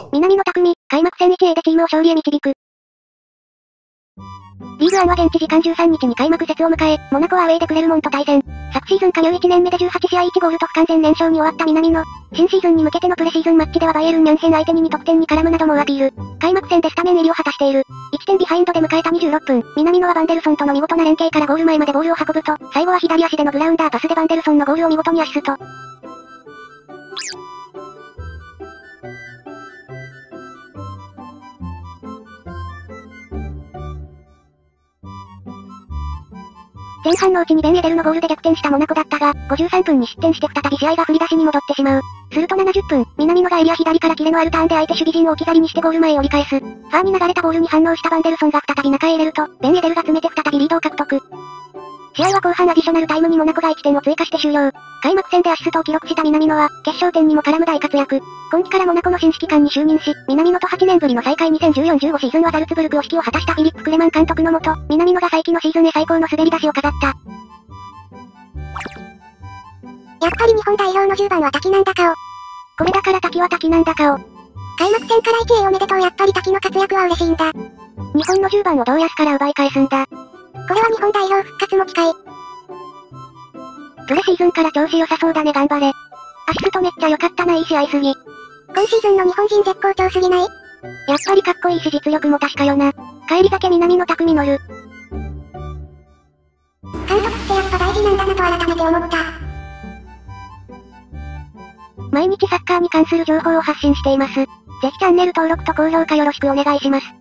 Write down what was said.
南野拓実、開幕戦 1A でチームを勝利へ導く。リーグワンは現地時間13日に開幕節を迎え、モナコはアウェイでクレルモンと対戦。昨シーズン加入1年目で18試合1ゴールと不完全燃焼に終わった南野。新シーズンに向けてのプレシーズンマッチではバイエルンミュンヘン相手に2得点に絡むなどもアピール。開幕戦でスタメン入りを果たしている。1点ビハインドで迎えた26分、南野はバンデルソンとの見事な連携からゴール前までボールを運ぶと、最後は左足でのグラウンダーパスでバンデルソンのゴールを見事にアシスト。前半のうちにベンエデルのゴールで逆転したモナコだったが、53分に失点して再び試合が振り出しに戻ってしまう。すると70分、南野がエリア左からキレのあるターンで相手守備陣を置き去りにしてゴール前へ折り返す。ファーに流れたボールに反応したバンデルソンが再び中へ入れると、ベンエデルが詰めて再びリードを獲得。試合は後半アディショナルタイムにモナコが1点を追加して終了。開幕戦でアシストを記録した南野は、決勝点にも絡む大活躍。今季からモナコの新指揮官に就任し、南野と8年ぶりの再開2014-15シーズンはザルツブルクを指揮を果たしたフィリップ・クレマン監督のもと、南野が再起のシーズンへ最高の滑り出しを飾った。 やっぱり日本代表の10番は滝なんだかを。 これだから滝は滝なんだかを。 開幕戦から 1A おめでとう。やっぱり滝の活躍は嬉しいんだ。 日本の10番をどうやすから奪い返すんだ。 これは日本代表復活も近い。 プレシーズンから調子良さそうだね、頑張れ。アシストめっちゃ良かったな、いい試合すぎ。 今シーズンの日本人絶好調すぎない？ やっぱりかっこいいし実力も確かよな。帰り酒南野拓実乗る。 監督ってやっぱ大事なんだなと改めて思った。 毎日サッカーに関する情報を発信しています。ぜひチャンネル登録と高評価よろしくお願いします。